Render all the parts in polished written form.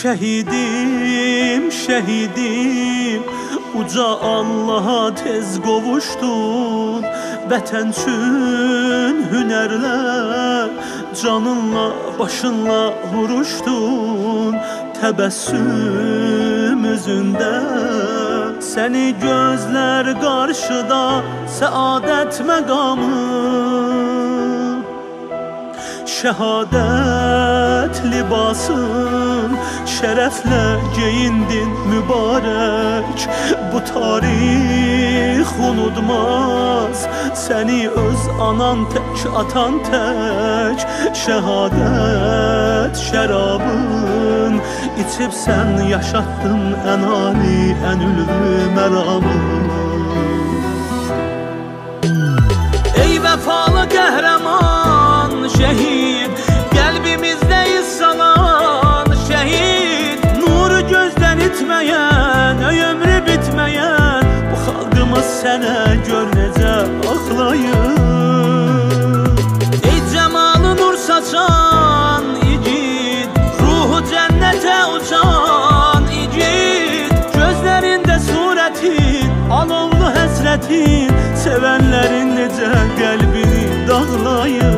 Şehidim, şehidim, uca Allah'a tez qovuşdun. Vətən üçün hünərlə, canınla, başınla vuruşdun. Təbəssüm üzündə səni gözlər qarşıda, səadət məqamı. Şəhadət libasın, şərəflə geyindin mübarək. Bu tarix unutmaz səni, öz anan tək, atan tək. Şəhadət şərabın içib sən yaşatdın ən ali, ən ülvi məramı. Ey vəfalı qəhrəman şəhid, qəlbimizdə iz salan şəhid. Nuru gözdən itməyən, ömrü bitməyən bu xalqımız sənə gör necə ağlayır. Ey cəmalı nur saçan igid, ruhu cənnətə uçan igid. Gözlərində surətin, alovlu həsrətin, sevənlərin necə qəlbini dağlayır.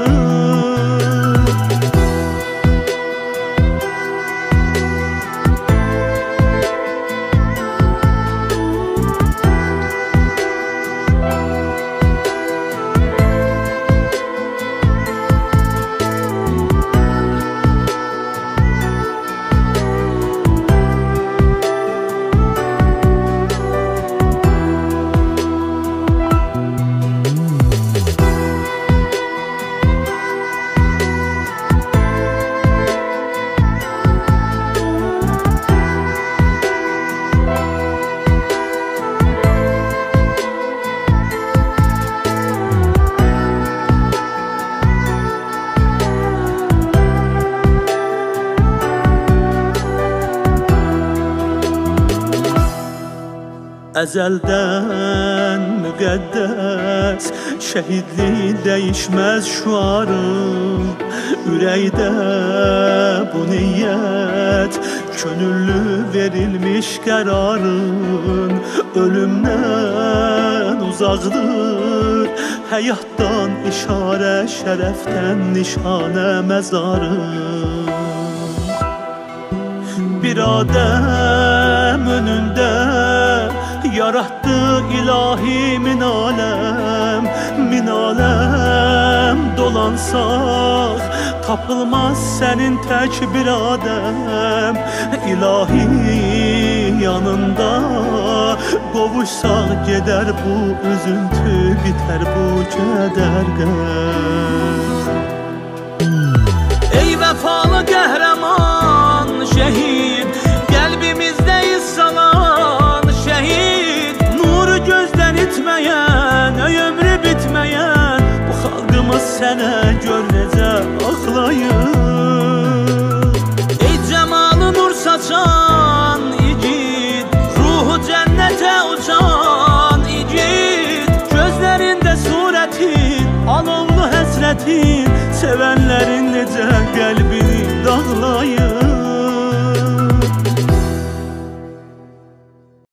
Əzəldən müqəddəs şəhidlik dəyişməz şüarım. Ürəkdə bu niyyət, könüllü verilmiş qərarın. Ölümdən uzaqdır, həyatdan işarə, şərəfdən nişanə məzarım. Bir adəm önündə yarattı ilahi min aləm. Min aləm dolansaq, tapılmaz sənin tək bir adəm. İlahi yanında qovuşsaq gedər bu üzüntü, bitər bu kədər qəm. Ey vəfalı qəhrəman şəhid,